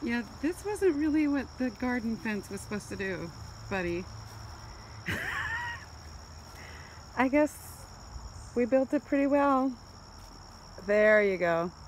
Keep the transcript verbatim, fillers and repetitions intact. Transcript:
Yeah, this wasn't really what the garden fence was supposed to do, buddy. I guess we built it pretty well. There you go.